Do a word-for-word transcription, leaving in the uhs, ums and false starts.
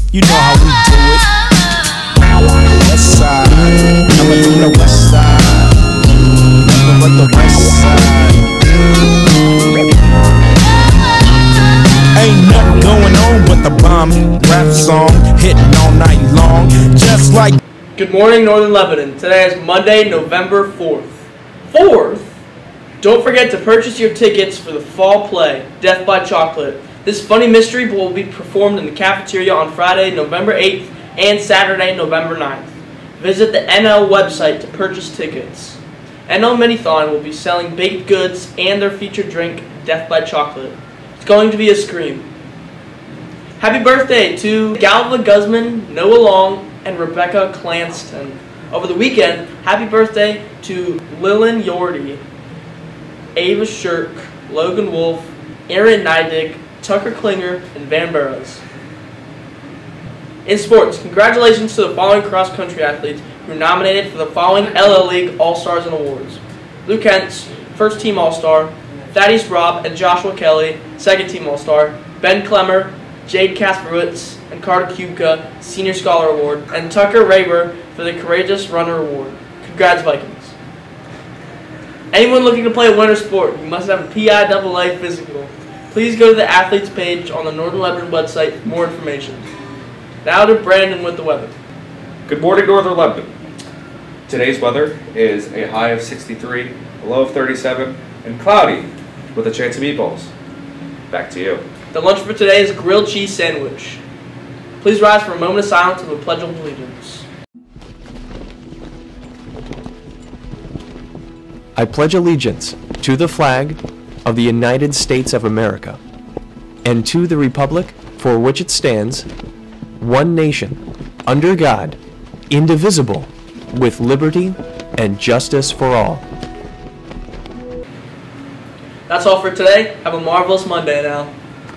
You know how we do it. West side, coming from the west side. Nothing but the west side. Ain't nothing going on but the bomb rap song hitting all night long, just like. Good morning, Northern Lebanon. Today is Monday, November fourth. fourth? Don't forget to purchase your tickets for the fall play, Death by Chocolate. This funny mystery will be performed in the cafeteria on Friday, November eighth and Saturday, November ninth. Visit the N L website to purchase tickets. N L Minithon will be selling baked goods and their featured drink, Death by Chocolate. It's going to be a scream. Happy birthday to Galva Guzman, Noah Long, and Rebecca Clanston. Over the weekend, happy birthday to Lillian Yordi, Ava Shirk, Logan Wolf, Aaron Neidig, Tucker Klinger, and Van Burrows. In sports, congratulations to the following cross-country athletes who were nominated for the following L L League All-Stars and Awards. Luke Hentz, First Team All-Star, Thaddeus Robb and Joshua Kelly, Second Team All-Star, Ben Klemmer, Jade Kasperwitz, and Carter Kubka, Senior Scholar Award, and Tucker Raber for the Courageous Runner Award. Congrats, Vikings. Anyone looking to play a winter sport, you must have a P I A A physical. Please go to the athletes page on the Northern Lebanon website for more information. Now to Brandon with the weather. Good morning, Northern Lebanon. Today's weather is a high of sixty-three, a low of thirty-seven, and cloudy with a chance of meatballs. Back to you. The lunch for today is a grilled cheese sandwich. Please rise for a moment of silence and the Pledge of Allegiance. I pledge allegiance to the flag of the United States of America and to the republic for which it stands, one nation, under God, indivisible, with liberty and justice for all. That's all for today. Have a marvelous Monday now.